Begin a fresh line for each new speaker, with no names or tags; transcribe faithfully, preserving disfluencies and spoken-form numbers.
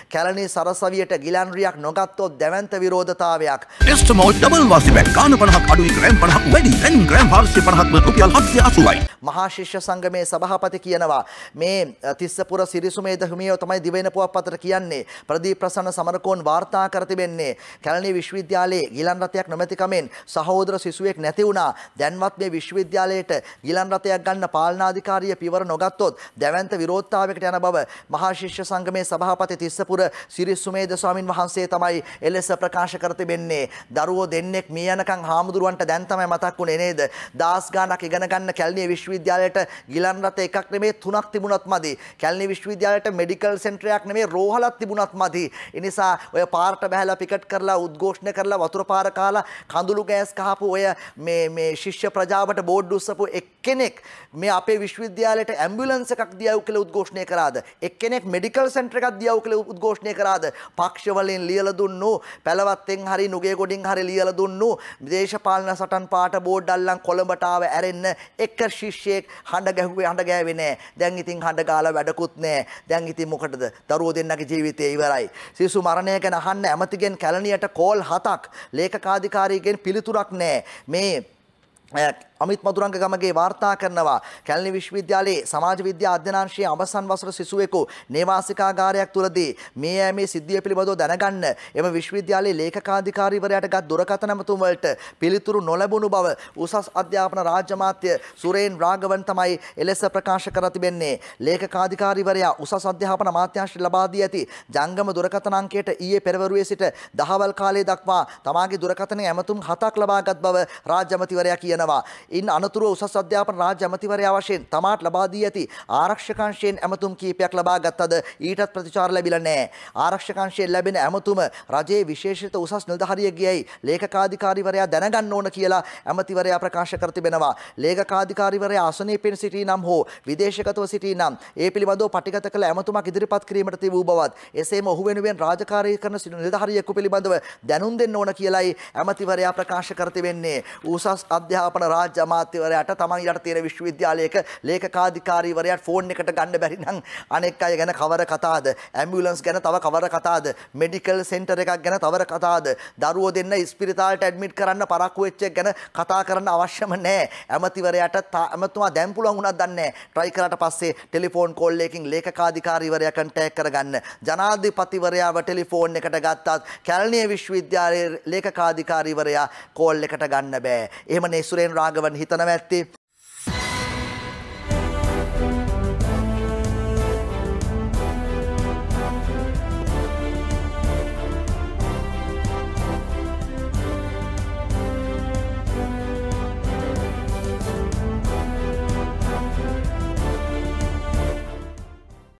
කැලණි සරසවියට ගිලන්රියක් නොගත්තොත් දැවැන්ත විරෝධතාවයක්.
ටෙස්ටමෝල් ඩබල් වාසි බැග් ගාන පනහක් අඩුයි ග්‍රෑම් පනහක් වැඩි දැන් ග්‍රෑම් හාරසිය පනහක්ම රුපියල් හත්සිය අසූවයි.
මහා ශිෂ්‍ය සංගමේ සභාපති කියනවා මේ තිස්සපුර සිරිසුමේද හිමියෝ තමයි දිවයින පුවත්පතට කියන්නේ. ප්‍රදීප් ප්‍රසන්න සමරකෝන් වාර්තා කර තිබෙන්නේ කැලණි විශ්වවිද්‍යාලයේ ගිලන් රථයක් නොමැති කමෙන් සහෝදර සිසුවෙක් නැති වුණා. දැන්වත් මේ විශ්වවිද්‍යාලයට ගිලන් රථයක් ගන්න පාලනාධිකාරිය පියවර නොගත්තොත් දැවැන්ත විරෝධතාවයකට යන බව මහා ශිෂ්‍ය සංගමේ සභාපති තිස්සපුර සිරිසුමේද ස්වාමින් වහන්සේ තමයි එලෙස ප්‍රකාශ කර තිබෙන්නේ. දරුවෝ දෙන්නෙක් මිය යනකම් හාමුදුරුවන්ට දැන් තමයි මතක් වුණේ නේද? දාස් ගානක් ඉගෙන ගන්න කැලණි විශ්වවිද්‍යාලයට ගිලන් රථ එකක් නෙමෙයි තුනක් තිබුණත් මදි. කැලණි විශ්වවිද්‍යාලයට මෙඩිකල් සෙන්ටරයක් නෙමෙයි රෝහලක් තිබුණත් මදි. ඒ නිසා ඔය පාරට බහැලා පිකට් කරලා උද්ඝෝෂණ කරලා වතුර පාර කාලා කඳුළු ගෑස් කහපු ඔය මේ මේ ශිෂ්‍ය ප්‍රජාවට බෝඩ් උස්සපු එක්කෙනෙක් මේ අපේ විශ්වවිද්‍යාලයට ඇම්බියුලන්ස් එකක් දියව් කියලා උද්ඝෝෂණය කරාද? එක්කෙනෙක් මෙඩිකල් සෙන්ටර් එකක් දියව් කියලා උද්ඝෝෂණය කරාද? පක්ෂ වලින් ලියලා දුන්නු පැලවත්තෙන් හරි නුගේ ගොඩින් හරි ලියලා දුන්නු දේශපාලන සටන් පාට බෝඩ් අල්ලන් කොළඹට ආව ඇරෙන්න එක ශිෂ්‍යයෙක් හඬ ගැහුවේ හඬ ගෑවේ නෑ. දැන් ඉතින් හඬ ගාලා වැඩකුත් නෑ. දැන් ඉතින් මොකටද? දරුවෝ දෙන්නගේ ජීවිතේ ඉවරයි. සිසු මරණය ගැන අහන්න ඇමතිගෙන් කැලණියට කෝල් හතක් ලේකකාධිකාරීගෙන් පිළිතුරක් නෑ. මේ අමිත් මදුරංග ගමගේ වාර්තා කරනවා කැලණි විශ්වවිද්‍යාලයේ සමාජ විද්‍යා අධ්‍යනාංශයේ අවසන් වසර සිසුවෙකු නේවාසිකාගාරයක් තුලදී මේ යෑමේ සිද්ධිය පිළිබඳව දැනගන්න එම විශ්වවිද්‍යාලයේ ලේකකාධිකාරීවරයාට ගත් දුරකථන ඇමතුම් වලට පිළිතුරු නොලැබුණු බව උසස් අධ්‍යාපන රාජ්‍ය අමාත්‍ය සුරේන් රාඝවන් තමයි එලෙස ප්‍රකාශ කර තිබෙන්නේ. ලේකකාධිකාරීවරයා උසස් අධ්‍යාපන අමාත්‍යාංශයට ලබා දී ඇති ජංගම දුරකථන අංකයට ඊයේ පෙරවරුවේ සිට දහවල් කාලයේ දක්වා තමාගේ දුරකථනයේ ඇමතුම් හතක් ලබාගත් බව රාජ්‍ය අමාත්‍යවරයා කියනවා. ඉන් අනතුරුව උසස් අධ්‍යාපන රාජ්‍ය අමාත්‍යවරයා වශයෙන් තමාට ලබා දී ඇති ආරක්ෂකංශයෙන් ඇමතුම් කීපයක් ලබා ගත්තද ඊටත් ප්‍රතිචාර ලැබිලා නැහැ. ආරක්ෂකංශයෙන් ලැබෙන ඇමතුම රජයේ විශේෂිත උසස් නිලධාරියෙක්ගේයි ලේකකාධිකාරීවරයා දැනගන්න ඕන කියලා ඇමතිවරයා ප්‍රකාශ කර තිබෙනවා. ලේකකාධිකාරීවරයා අසනීපෙන් සිටී නම් හෝ විදේශගතව සිටී නම් ඒ පිළිබඳව පටිගත කළ ඇමතුමක් ඉදිරිපත් කිරීමට තිබූ බවත් එසේම ඔහු වෙනුවෙන් රාජකාරී කරන නිලධාරියෙකු පිළිබඳව දැනුම් දෙන්න ඕන කියලායි ඇමතිවරයා ප්‍රකාශ කර තිබෙන්නේ. උසස් අධ්‍යාපන රාජ්‍ය අමාත්‍යවරයාට තමන් යට තියෙන විශ්වවිද්‍යාලයක ලේකකාධිකාරීවරයාට ෆෝන් එකට ගන්න බැරි නම් අනෙක් අය ගැන කවර කතාවද? ඇම්බියුලන්ස් ගැන තව කවර කතාවද? මෙඩිකල් සෙන්ටර් එකක් ගැන තවර කතාවද? දරුවෝ දෙන්න ඉස්පිරිතාලයට ඇඩ්මිට් කරන්න පරක්කු වෙච්ච එක ගැන කතා කරන්න අවශ්‍යම නැහැ. ඇමතිවරයාට ඇමතුමා දැන් පුළුවන් වුණාද දන්නේ නැහැ. try කරාට පස්සේ ටෙලිෆෝන් කෝල් එකකින් ලේකකාධිකාරීවරයා කන්ටැක්ට් කරගන්න. ජනාධිපතිවරයාව ටෙලිෆෝන් එකට ගත්තත් කැලණිය විශ්වවිද්‍යාලයේ ලේකකාධිකාරීවරයා කෝල් එකට ගන්න බෑ. එහෙමනේ සුරේන් රාඝවන් හිතනවා ඇත්තේ